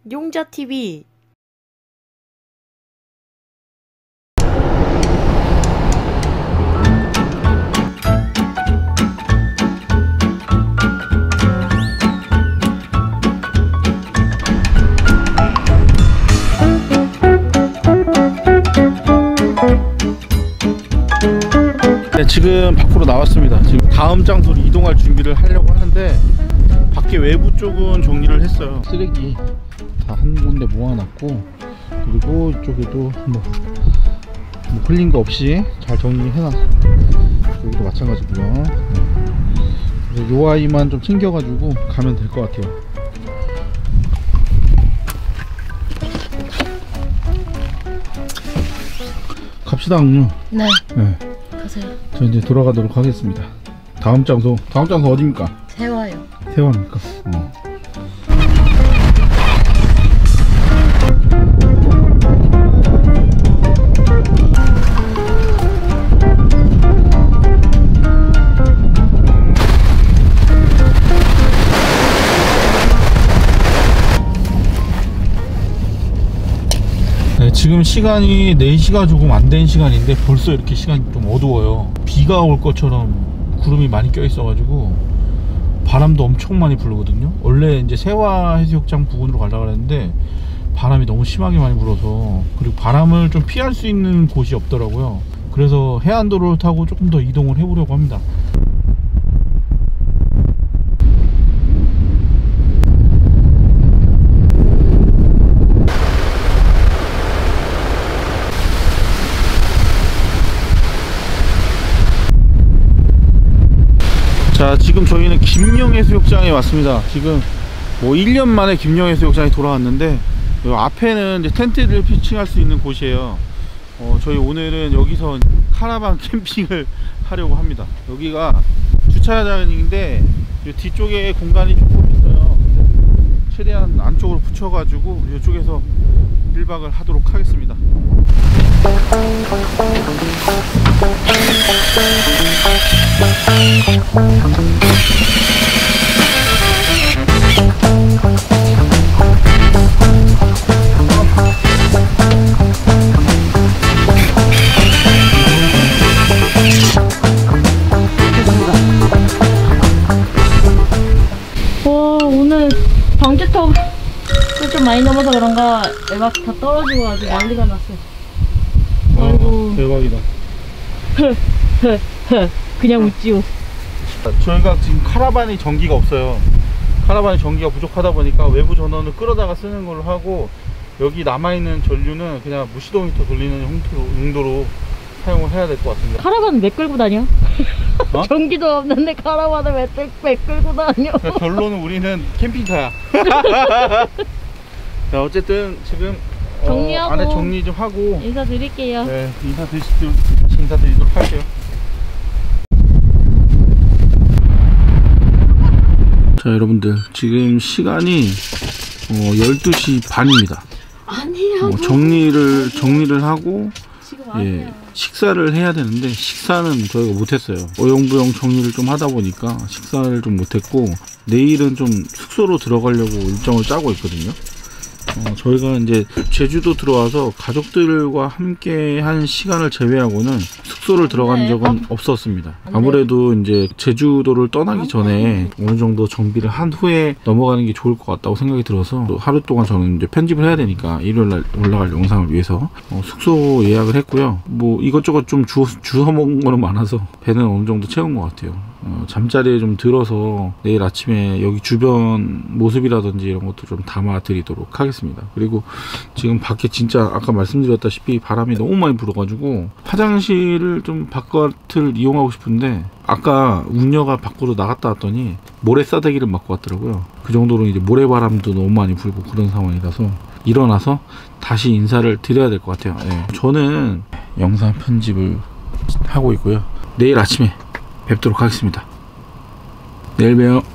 용자TV. 네, 지금 밖으로 나왔습니다. 지금 다음 장소로 이동할 준비를 하려고 하는데 밖에 외부 쪽은 정리를 했어요. 쓰레기 다 한 군데 모아놨고, 그리고 이쪽에도 뭐 흘린 거 없이 잘 정리해놨어. 여기도 마찬가지고요. 그래서 요 아이만 좀 챙겨가지고 가면 될 것 같아요. 갑시다, 응유. 네. 네. 가세요. 저 이제 돌아가도록 하겠습니다. 다음 장소 어디입니까? 세화요. 세화입니까? 네, 지금 시간이 4시가 조금 안 된 시간인데 벌써 이렇게 시간이 좀 어두워요. 비가 올 것처럼 구름이 많이 껴 있어 가지고 바람도 엄청 많이 불거든요. 원래 이제 세화 해수욕장 부근으로 가려고 했는데 바람이 너무 심하게 많이 불어서, 그리고 바람을 좀 피할 수 있는 곳이 없더라고요. 그래서 해안도로를 타고 조금 더 이동을 해보려고 합니다. 자, 지금 저희는 김영해수욕장에 왔습니다. 지금 뭐 1년 만에 김영해수욕장에 돌아왔는데, 요 앞에는 이제 텐트를 피칭할 수 있는 곳이에요. 저희 오늘은 여기서 카라반 캠핑을 하려고 합니다. 여기가 주차장인데 요 뒤쪽에 공간이 조금 있어요. 최대한 안쪽으로 붙여가지고 이쪽에서 1박을 하도록 하겠습니다. 오늘 방지턱 좀 많이 넘어서 그런가 에박 다 떨어지고 아주 난리가 났어. 아이고. 대박이다. 그냥 웃지요. 저희가 지금 카라반이 전기가 없어요. 카라반이 전기가 부족하다 보니까 외부 전원을 끌어다가 쓰는 걸로 하고, 여기 남아있는 전류는 그냥 무시동 히터 돌리는 용도로 사용을 해야 될 것 같습니다. 카라반은 왜 끌고 다녀? 어? 전기도 없는데 카라반을 왜 끌고 다녀? 결론은 우리는 캠핑카야. 자, 어쨌든 지금 정리하고 안에 정리 좀 하고 인사드릴게요. 네, 인사드리도록 할게요. 자, 여러분들 지금 시간이 12시 반입니다. 아니야. 정리를 하고 지금 아니야. 식사를 해야 되는데 식사는 저희가 못했어요. 어영부영 정리를 좀 하다 보니까 식사를 좀 못했고, 내일은 좀 숙소로 들어가려고 일정을 짜고 있거든요. 저희가 이제 제주도 들어와서 가족들과 함께 한 시간을 제외하고는 숙소를 들어간 적은 없었습니다. 아무래도 이제 제주도를 떠나기 전에 어느 정도 정비를 한 후에 넘어가는 게 좋을 것 같다고 생각이 들어서, 또 하루 동안 저는 이제 편집을 해야 되니까 일요일날 올라갈 영상을 위해서 숙소 예약을 했고요. 뭐 이것저것 좀 주워 먹은 거는 많아서 배는 어느 정도 채운 것 같아요. 잠자리에 좀 들어서 내일 아침에 여기 주변 모습이라든지 이런 것도 좀 담아 드리도록 하겠습니다. 그리고 지금 밖에 진짜 아까 말씀드렸다시피 바람이 너무 많이 불어가지고 화장실을 좀 바깥을 이용하고 싶은데, 아까 웅녀가 밖으로 나갔다 왔더니 모래싸대기를 맞고 왔더라고요. 그 정도로 이제 모래바람도 너무 많이 불고 그런 상황이라서 일어나서 다시 인사를 드려야 될 것 같아요. 네. 저는 영상 편집을 하고 있고요. 내일 아침에 뵙도록 하겠습니다. 내일 봬요.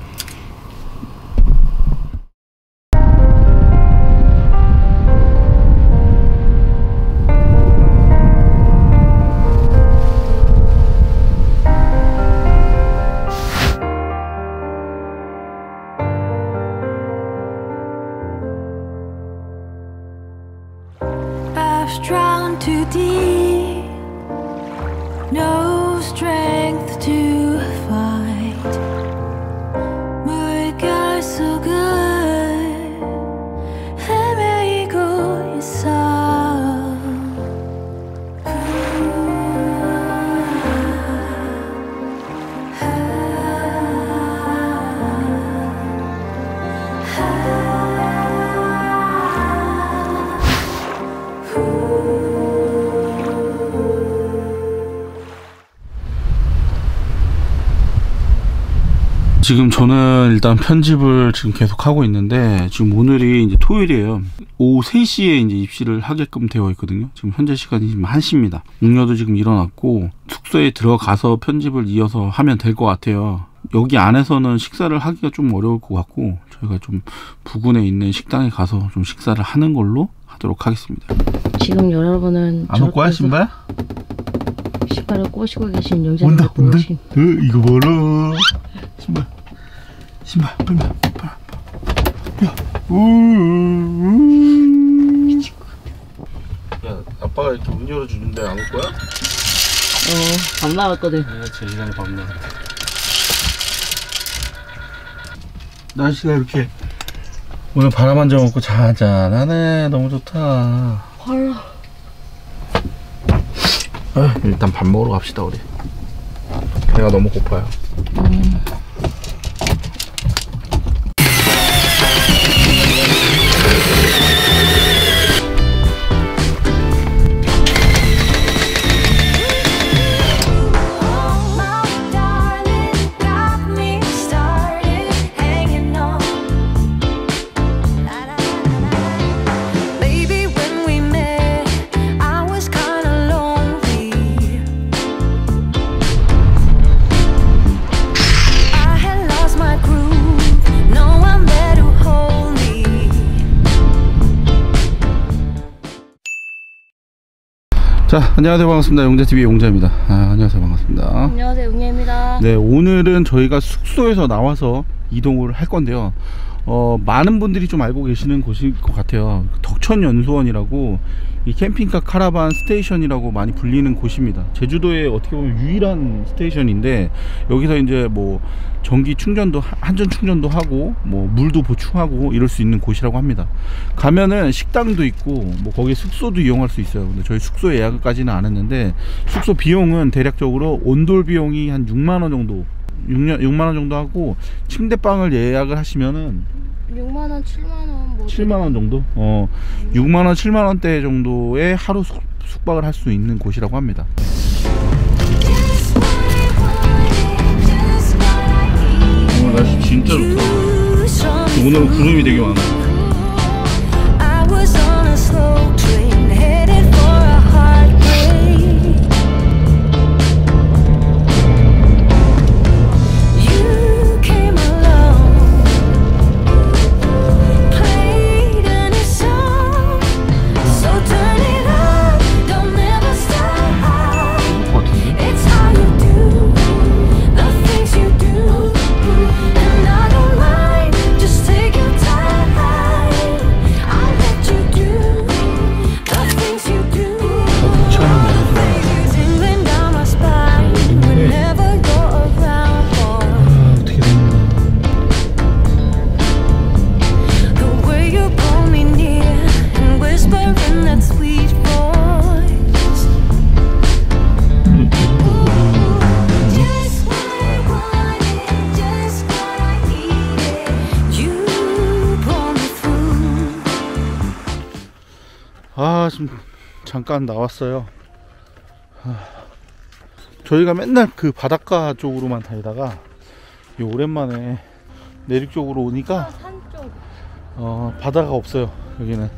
was drowned too deep, no strength to fight. 물결 속을 헤매이고 있어. 지금 저는 일단 편집을 지금 계속 하고 있는데, 지금 오늘이 이제 토요일이에요. 오후 3시에 이제 입시를 하게끔 되어 있거든요. 지금 현재 시간이 지금 1시입니다. 웅녀도 지금 일어났고 숙소에 들어가서 편집을 이어서 하면 될 것 같아요. 여기 안에서는 식사를 하기가 좀 어려울 것 같고, 저희가 좀 부근에 있는 식당에 가서 좀 식사를 하는 걸로 하도록 하겠습니다. 지금 여러분은 안 올 거야, 신발? 신발을 꼬시고 계신 여자분을 보신. 이거 봐라. 신발 빨리 야. 야, 아빠가 이렇게 문 열어주는데 안 올 거야? 밥 나왔거든. 제 시간에 밥 나왔다. 날씨가 이렇게 오늘 바람 한 점 없고 잔잔하네. 너무 좋다. 헐. 일단 밥 먹으러 갑시다 우리. 배가 너무 고파요. 자, 안녕하세요. 반갑습니다. 용재TV 용재입니다. 안녕하세요. 반갑습니다. 안녕하세요. 웅녀입니다. 네, 오늘은 저희가 숙소에서 나와서 이동을 할 건데요. 많은 분들이 좀 알고 계시는 곳일 것 같아요. 덕천연수원이라고 이 캠핑카 카라반 스테이션이라고 많이 불리는 곳입니다. 제주도에 어떻게 보면 유일한 스테이션인데, 여기서 이제 뭐 전기 충전도, 한전 충전도 하고 뭐 물도 보충하고 이럴 수 있는 곳이라고 합니다. 가면은 식당도 있고 뭐 거기 숙소도 이용할 수 있어요. 근데 저희 숙소 예약까지는 안 했는데, 숙소 비용은 대략적으로 온돌 비용이 한 6만원 정도 6만원 정도 하고, 침대방을 예약을 하시면은 6만원, 7만원 뭐 7만원 정도? 6만원, 7만원대 정도의 하루 숙박을 할 수 있는 곳이라고 합니다. 오늘 날씨 진짜 좋다. 오늘은 구름이 되게 많아. 지금 잠깐 나왔어요. 저희가 맨날 그 바닷가 쪽으로만 다니다가 오랜만에 내륙 쪽으로 오니까 산 쪽. 바다가 없어요. 여기는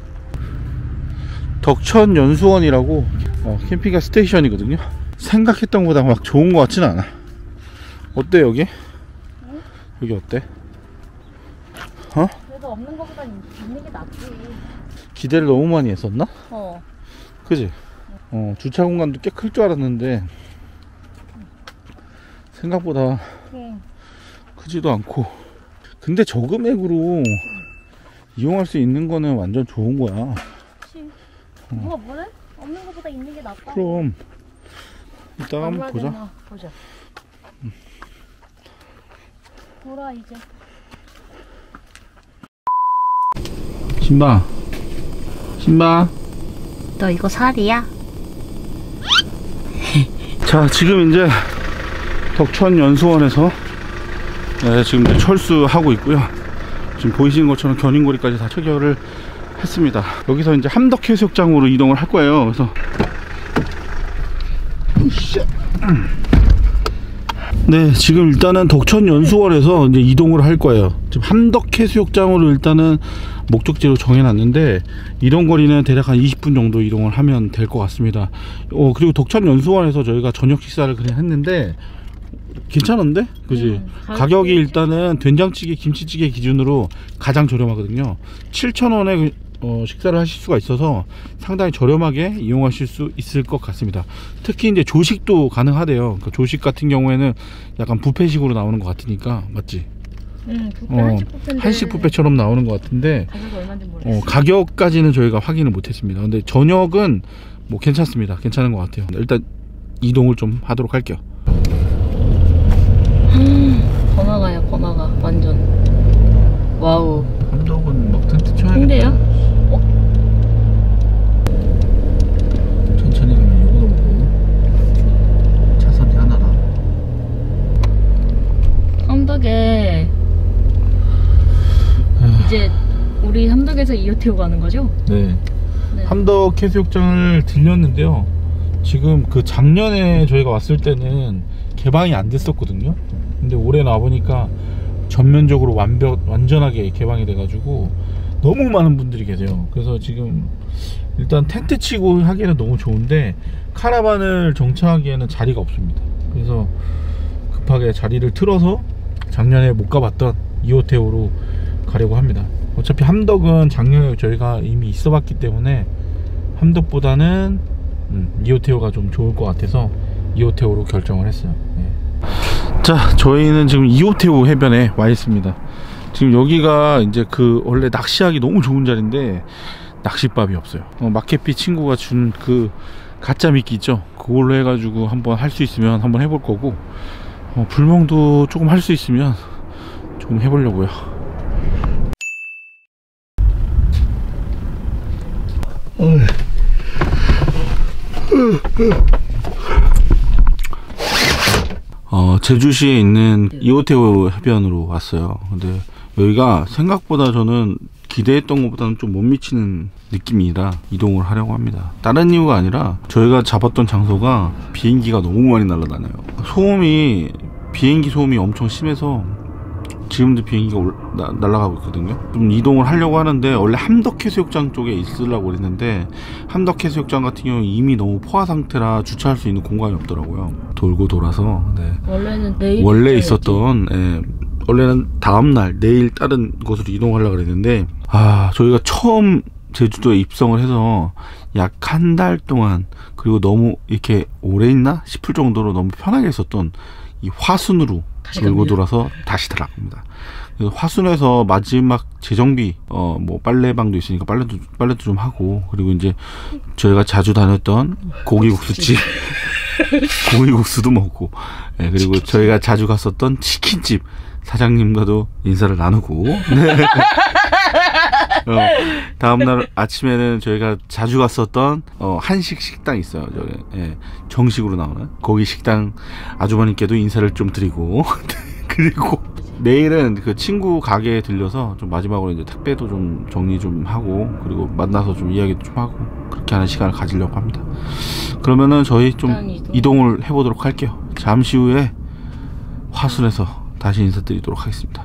덕천연수원이라고 캠핑카 스테이션이거든요. 생각했던 것보다 막 좋은 것 같지는 않아. 어때 여기? 응? 여기 어때? 그래도 없는 것보다 있는 게 낫지. 기대를 너무 많이 했었나? 그지? 주차 공간도 꽤 클 줄 알았는데 생각보다 크지도 않고. 근데 저 금액으로 이용할 수 있는 거는 완전 좋은 거야. 그치. 누가 뭐래? 없는 것보다 있는 게 낫다. 그럼 이따가 한번 보자. 보자. 돌아 이제. 신바. 너 이거 살이야? 자, 지금 이제 덕천연수원에서 지금 이제 철수하고 있고요. 지금 보이시는 것처럼 견인고리까지 다 체결을 했습니다. 여기서 이제 함덕해수욕장으로 이동을 할 거예요. 그래서 네, 지금 일단은 덕천연수원에서 이제 이동을 할 거예요. 지금 함덕해수욕장으로 일단은 목적지로 정해놨는데 이동거리는 대략 한 20분 정도 이동을 하면 될 것 같습니다. 그리고 덕천연수원에서 저희가 저녁 식사를 그냥 했는데 괜찮은데? 그지? 가격이 일단은 된장찌개, 김치찌개 기준으로 가장 저렴하거든요. 7,000원에 식사를 하실 수가 있어서 상당히 저렴하게 이용하실 수 있을 것 같습니다. 특히 이제 조식도 가능하대요. 그러니까 조식 같은 경우에는 약간 뷔페식으로 나오는 것 같으니까, 맞지? 한식 뷔페처럼 나오는 것 같은데 가격이 얼마인지 모르겠어요. 가격까지는 저희가 확인을 못했습니다. 근데 저녁은 뭐 괜찮습니다. 괜찮은 것 같아요. 일단 이동을 좀 하도록 할게요. 번화가야, 번화가. 완전. 와우. 함덕은 막 텐트 쳐야겠다. 홍대야? 천천히 가면 요거도 보고. 차선이 하나라. 함덕에 이제 우리 함덕에서 이호태우 가는 거죠? 네. 함덕해수욕장을 들렸는데요. 지금 그 작년에 저희가 왔을 때는 개방이 안 됐었거든요. 근데 올해 나와보니까 전면적으로 완전하게 개방이 돼가지고 너무 많은 분들이 계세요. 그래서 지금 일단 텐트 치고 하기에는 너무 좋은데 카라반을 정차하기에는 자리가 없습니다. 그래서 급하게 자리를 틀어서 작년에 못 가봤던 이호태우로 가려고 합니다. 어차피 함덕은 작년에 저희가 이미 있어 봤기 때문에 함덕보다는 이호태우가 좀 좋을 것 같아서 이호태우로 결정을 했어요. 네. 자, 저희는 지금 이호태우 해변에 와 있습니다. 지금 여기가 이제 그 원래 낚시하기 너무 좋은 자리인데 낚싯밥이 없어요. 마켓비 친구가 준 그 가짜 미끼 있죠? 그걸로 해가지고 한번 할 수 있으면 한번 해볼 거고, 불멍도 조금 할 수 있으면 조금 해보려고요. 제주시에 있는 이호태우 해변으로 왔어요. 근데 여기가 생각보다 저는 기대했던 것보다는 좀 못 미치는 느낌이라 이동을 하려고 합니다. 다른 이유가 아니라 저희가 잡았던 장소가 비행기가 너무 많이 날아다녀요. 비행기 소음이 엄청 심해서 지금도 비행기가 날아가고 있거든요. 좀 이동을 하려고 하는데 원래 함덕해수욕장 쪽에 있으려고 그랬는데 함덕해수욕장 같은 경우는 이미 너무 포화 상태라 주차할 수 있는 공간이 없더라고요. 돌고 돌아서. 네. 원래 있었던 원래는 다음날 내일 다른 곳으로 이동하려고 그랬는데 저희가 처음 제주도에 입성을 해서 약 한 달 동안, 그리고 너무 이렇게 오래 있나 싶을 정도로 너무 편하게 있었던 이 화순으로 돌고 돌아서 다시 들어갑니다. 그래서 화순에서 마지막 재정비, 뭐 빨래방도 있으니까 빨래도 좀 하고, 그리고 이제 저희가 자주 다녔던 고기국수집 고기국수도 먹고, 그리고 저희가 자주 갔었던 치킨집 사장님과도 인사를 나누고, 네. 다음날 아침에는 저희가 자주 갔었던 한식 식당 있어요. 저기, 정식으로 나오는 거기 식당 아주머님께도 인사를 좀 드리고 그리고 내일은 그 친구 가게에 들려서 좀 마지막으로 이제 택배도 좀 정리 좀 하고, 그리고 만나서 좀 이야기도 좀 하고, 그렇게 하는 시간을 가지려고 합니다. 그러면은 저희 좀 이동을 해보도록 할게요. 잠시 후에 화순에서 다시 인사드리도록 하겠습니다.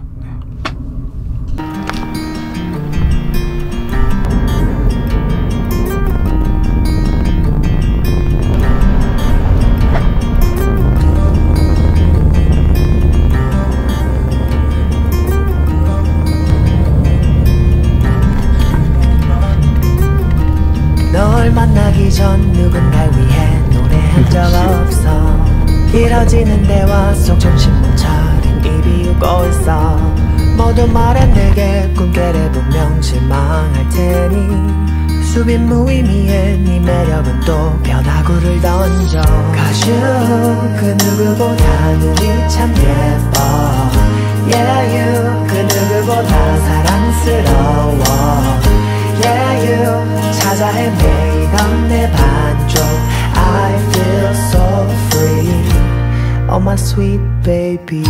널 만나기 전 누군가를 위해 노래한 적 없어. 길어지는 대화 속 정신못 차린 입이 웃고 있어. 모든 말은 내게 꿈결에 분명 실망할 테니 수빈 무의미해 네 매력은 또 변화구를 던져 가슈 그 누구보다 눈이 참 예뻐 Yeah you 그 누구보다 사랑스러워 Yeah you 찾아 헤매이던 내 반쪽 I feel so free Oh my sweet baby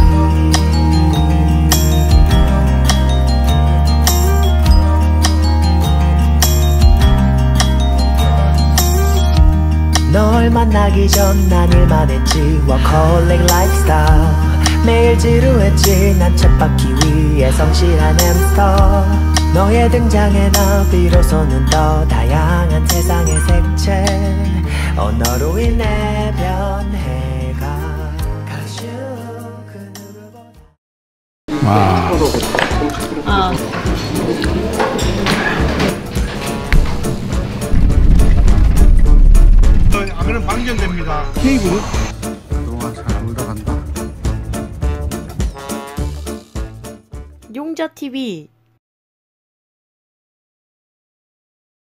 널 만나기 전 난 일만 했지 워커홀릭 라이프스타일 매일 지루했지 난 쳇바퀴 위에 성실한 햄스터 너의 등장에 나 비로소는 더 다양한 세상의 색채 언어로 인해 변해가 가슈 그 누구보다 와. 아. 안 그러면 방전됩니다. 케이블은? 그동안 잘 놀다 간다. 용자TV